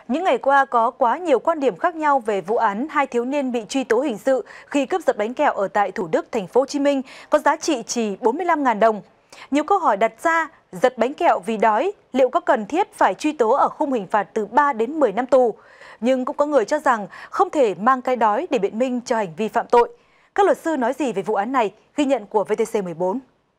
Những ngày qua có quá nhiều quan điểm khác nhau về vụ án hai thiếu niên bị truy tố hình sự khi cướp giật bánh kẹo ở tại Thủ Đức, thành phố Hồ Chí Minh có giá trị chỉ 45.000 đồng. Nhiều câu hỏi đặt ra, giật bánh kẹo vì đói liệu có cần thiết phải truy tố ở khung hình phạt từ 3 đến 10 năm tù? Nhưng cũng có người cho rằng không thể mang cái đói để biện minh cho hành vi phạm tội. Các luật sư nói gì về vụ án này? Ghi nhận của VTC14.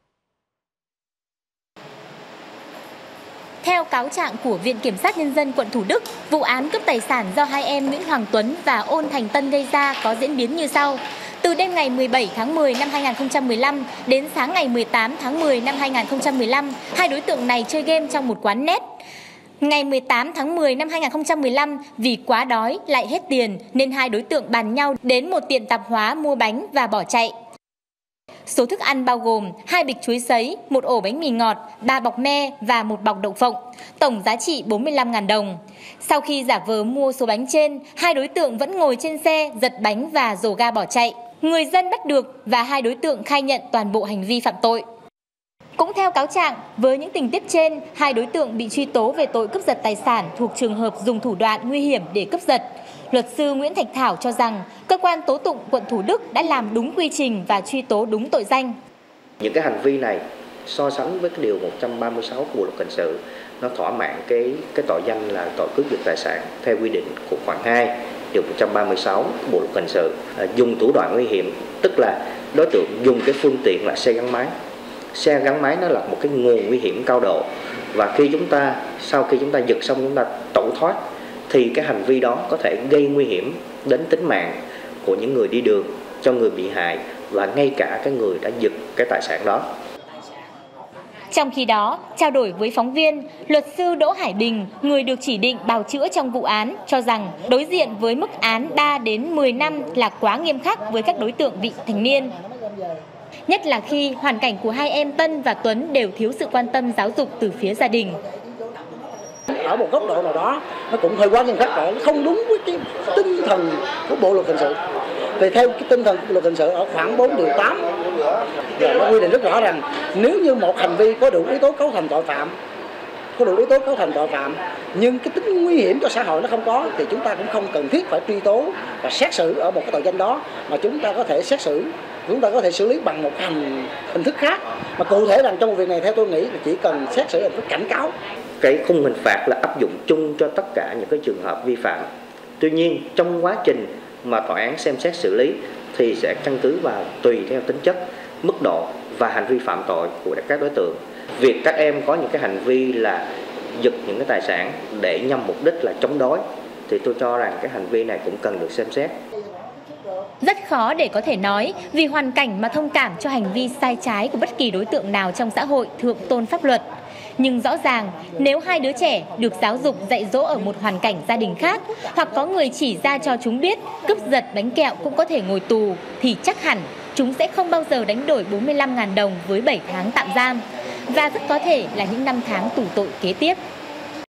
Theo cáo trạng của Viện Kiểm sát Nhân dân quận Thủ Đức, vụ án cướp tài sản do hai em Nguyễn Hoàng Tuấn và Ôn Thành Tân gây ra có diễn biến như sau. Từ đêm ngày 17 tháng 10 năm 2015 đến sáng ngày 18 tháng 10 năm 2015, hai đối tượng này chơi game trong một quán net. Ngày 18 tháng 10 năm 2015, vì quá đói lại hết tiền nên hai đối tượng bàn nhau đến một tiệm tạp hóa mua bánh và bỏ chạy. Số thức ăn bao gồm 2 bịch chuối sấy, 1 ổ bánh mì ngọt, 3 bọc me và 1 bọc đậu phộng, tổng giá trị 45.000 đồng. Sau khi giả vờ mua số bánh trên, hai đối tượng vẫn ngồi trên xe, giật bánh và rồ ga bỏ chạy. Người dân bắt được và hai đối tượng khai nhận toàn bộ hành vi phạm tội. Cũng theo cáo trạng, với những tình tiết trên, hai đối tượng bị truy tố về tội cướp giật tài sản thuộc trường hợp dùng thủ đoạn nguy hiểm để cướp giật. Luật sư Nguyễn Thạch Thảo cho rằng cơ quan tố tụng quận Thủ Đức đã làm đúng quy trình và truy tố đúng tội danh. Những cái hành vi này so sánh với cái điều 136 của Bộ luật hình sự, nó thỏa mãn cái tội danh là tội cướp giật tài sản theo quy định của khoản 2 điều 136 của Bộ luật hình sự. Dùng thủ đoạn nguy hiểm, tức là đối tượng dùng cái phương tiện là xe gắn máy. Xe gắn máy nó là một cái nguồn nguy hiểm cao độ, và sau khi chúng ta giật xong chúng ta tẩu thoát thì cái hành vi đó có thể gây nguy hiểm đến tính mạng của những người đi đường, cho người bị hại và ngay cả cái người đã giật cái tài sản đó. Trong khi đó, trao đổi với phóng viên, luật sư Đỗ Hải Bình, người được chỉ định bào chữa trong vụ án, cho rằng đối diện với mức án 3 đến 10 năm là quá nghiêm khắc với các đối tượng vị thành niên. Nhất là khi hoàn cảnh của hai em Tân và Tuấn đều thiếu sự quan tâm giáo dục từ phía gia đình. Ở một góc độ nào đó, nó cũng hơi quá nghiêm khắc rồi, nó không đúng với cái tinh thần của Bộ luật hình sự. Vì theo cái tinh thần của luật hình sự ở khoảng 4 điều 8, nó quy định rất rõ rằng nếu như một hành vi có đủ yếu tố cấu thành tội phạm, nhưng cái tính nguy hiểm cho xã hội nó không có, thì chúng ta cũng không cần thiết phải truy tố và xét xử ở một cái tội danh đó, mà chúng ta có thể xử lý bằng một hình thức khác. Mà cụ thể rằng trong một việc này, theo tôi nghĩ là chỉ cần xét xử hình thức cảnh cáo. Cái khung hình phạt là áp dụng chung cho tất cả những cái trường hợp vi phạm. Tuy nhiên trong quá trình mà tòa án xem xét xử lý thì sẽ căn cứ vào tùy theo tính chất, mức độ và hành vi phạm tội của các đối tượng. Việc các em có những cái hành vi là giật những cái tài sản để nhằm mục đích là chống đối thì tôi cho rằng cái hành vi này cũng cần được xem xét. Rất khó để có thể nói vì hoàn cảnh mà thông cảm cho hành vi sai trái của bất kỳ đối tượng nào trong xã hội thượng tôn pháp luật. Nhưng rõ ràng, nếu hai đứa trẻ được giáo dục dạy dỗ ở một hoàn cảnh gia đình khác, hoặc có người chỉ ra cho chúng biết cướp giật bánh kẹo cũng có thể ngồi tù, thì chắc hẳn chúng sẽ không bao giờ đánh đổi 45.000 đồng với 7 tháng tạm giam. Và rất có thể là những năm tháng tù tội kế tiếp.